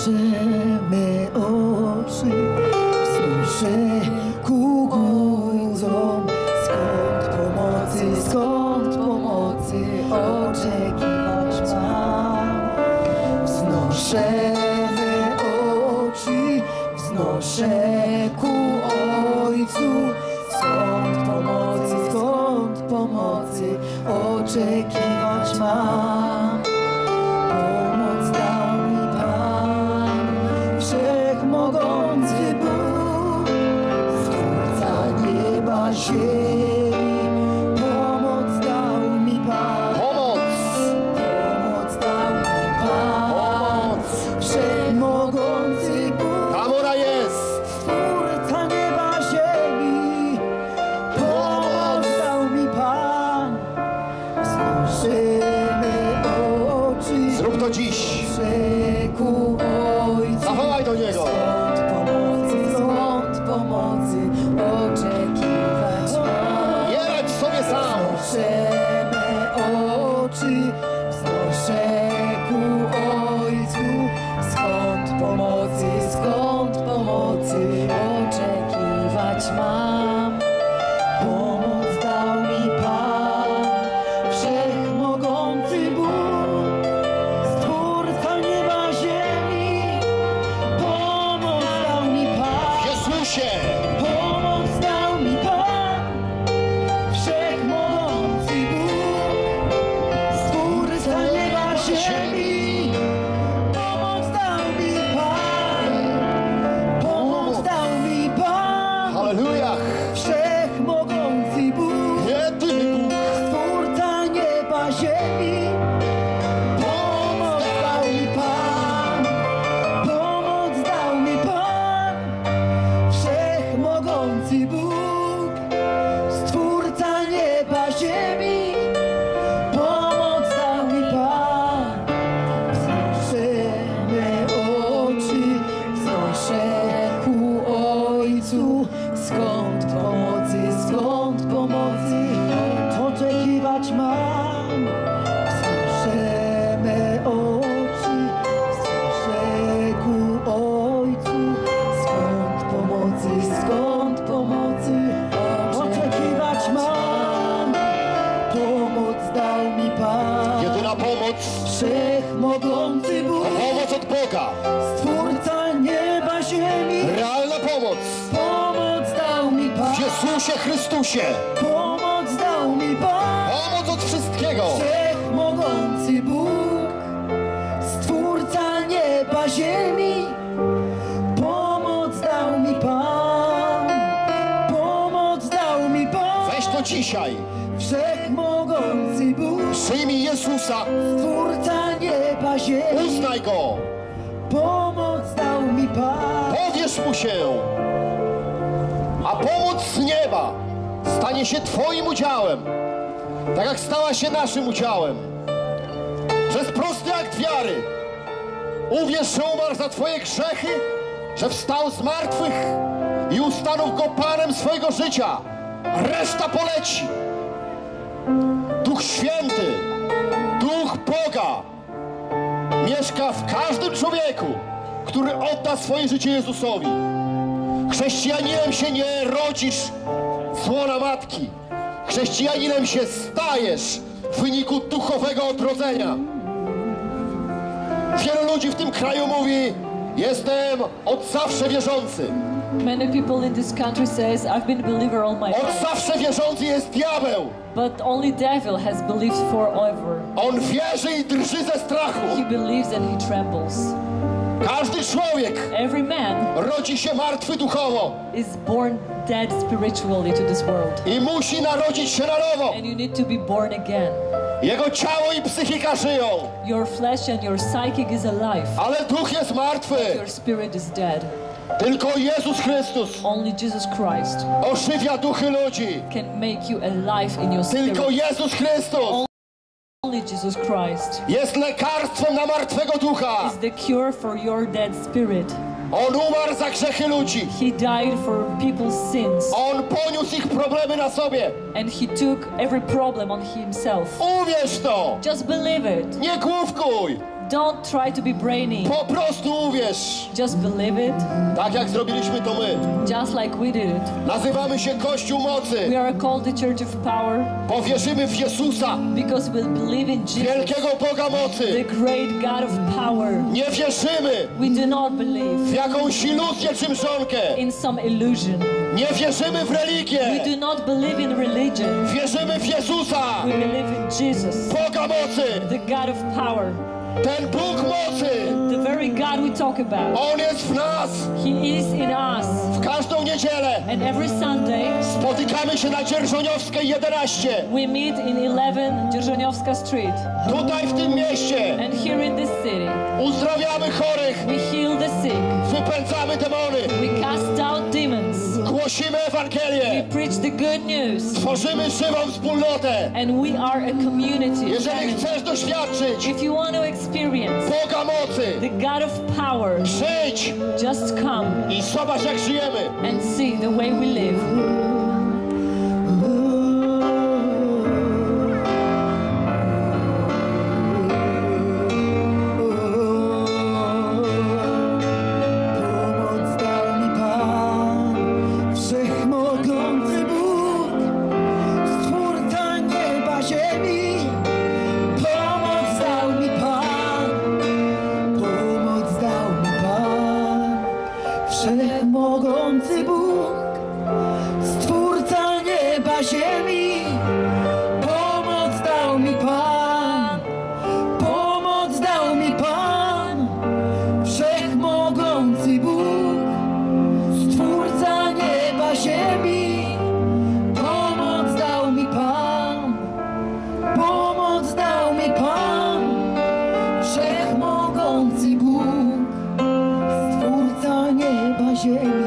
me oczy wznoszę ku górom. Skąd pomocy oczekiwać mam? Wznoszę me oczy, wznoszę ku Ojcu. Skąd pomocy oczekiwać mam? Pomoc dał mi Pan, Wszechmogący Bóg, Stwórca nieba, ziemi. Pomoc dał mi Pan, Wszechmogący Bóg. Tam ona jest. Stwórca nieba, ziemi. Pomoc dał mi Pan. Wznoszymy oczy. Zrób to dziś. Ku Ojcu. Zawołaj do Niego. Skąd pomocy oczekiwać mam? Nie radź sobie sam. Wznoszę oczy, wznoszę ku Ojcu. Skąd pomocy oczekiwać mam? Pomoc dał mi Pan, Wszechmogący Bóg, Stwórca nieba, ziemi. Pomoc dał mi Pan. Jezusie. Pomoc dał mi Pan, Wszechmogący Bóg, Stwórca nieba, ziemi. Pomoc dał mi Pan, pomoc dał mi Pan, Halleluja. Wszechmogący Bóg, Jedyny Bóg. Stwórca nieba, ziemi. Pomoc dał mi Pan, pomoc dał mi Pan, Wszechmogący Bóg, Stwórca nieba, ziemi. Pomoc dał mi Pan. Wznoszę me oczy, wznoszę ku Ojcu. Skąd pomocy oczekiwać mam? Wznoszę me oczy, wznoszę ku Ojcu. Skąd pomocy oczekiwać mam? Pomoc dał mi Pan, Jedyna pomoc. Wszechmogący Bóg, Pomoc od Boga. Stwórca nieba, ziemi. Realna pomoc. Pomoc dał mi Pan, W Jezusie Chrystusie. pomoc dał mi Pan. Pomoc od wszystkiego. Wszechmogący Bóg, Stwórca nieba, ziemi. Pomoc dał mi Pan, pomoc dał mi Pan. Weź to dzisiaj. Wszechmogący Bóg, Przyjmij Jezusa. Stwórca nieba, ziemi. Uznaj Go. Pomoc dał mi Pan. Powierz Mu się. A pomoc z nieba stanie się Twoim udziałem. Tak jak stała się naszym udziałem. Przez prosty akt wiary. Uwierz, że umarł za Twoje grzechy, że wstał z martwych i ustanów Go Panem swojego życia. Reszta poleci. Duch Święty, Duch Boga mieszka w każdym człowieku, który odda swoje życie Jezusowi. Chrześcijaninem się nie rodzisz z łona matki. Chrześcijaninem się stajesz w wyniku duchowego odrodzenia. Wielu ludzi w tym kraju mówi: jestem od zawsze wierzący. Many people in this country says, I've been a believer all my Od life. zawsze wierzący jest diabeł. But only devil has believed forever. On wierzy i drży ze strachu. He believes and he trembles. Każdy człowiek Every man rodzi się martwy duchowo is born dead spiritually to this world. i musi narodzić się na nowo. And you need to be born again. Jego ciało i psychika żyją, Your flesh and your psychic is alive. ale duch jest martwy. Your spirit is dead. Tylko Jezus Chrystus Only Jesus Christ ożywia duchy ludzi. can make you alive in your Tylko spirit. Jezus Chrystus Only Jesus Christ jest lekarstwem na martwego ducha. is the cure for your dead spirit. On umarł za grzechy ludzi. He died for people's sins. On poniósł ich problemy na sobie. And he took every problem on himself. Uwierz to. Just believe it. Nie główkuj. Don't try to be brainy. Po prostu uwierz. Just believe it, Tak jak zrobiliśmy to my. just like we did it. Nazywamy się Kościół Mocy, We are called the Church of Power bo wierzymy w Jezusa, because we believe in Jesus, wielkiego Boga the mocy. great God of power. Nie wierzymy We do not believe w jakąś iluzję czy mrzonkę. in some illusion. Nie wierzymy w religię. We do not believe in religion. Wierzymy w Jezusa, We believe in Jesus, Boga mocy. the God of power, Ten Bóg mocy, the very God we talk about. On jest w nas. He is in us. W każdą niedzielę And every Sunday, spotykamy się na Dzierżoniowskiej 11. we meet in 11 Dzierżoniowska Street. Tutaj w tym mieście And here in this city, uzdrawiamy chorych, we heal the sick. wypędzamy demony, We cast out demons. głosimy We Ewangelię, preach the good news. tworzymy żywą wspólnotę. And we are a community. Jeżeli chcesz doświadczyć If you want to experience Boga mocy, the God of power, przyjdź just come i zobacz jak żyjemy. and see the way we live. Pomoc dał mi Pan, wszechmogący Bóg, Stwórca nieba, ziemi. Pomoc dał mi Pan, pomoc dał mi Pan, wszechmogący Bóg, Stwórca nieba, ziemi. Pomoc dał mi Pan, pomoc dał mi Pan, wszechmogący Bóg, Stwórca nieba, ziemi. Pomoc dał mi Pan, pomoc dał mi Pan, wszechmogący Bóg, Stwórca nieba, ziemi.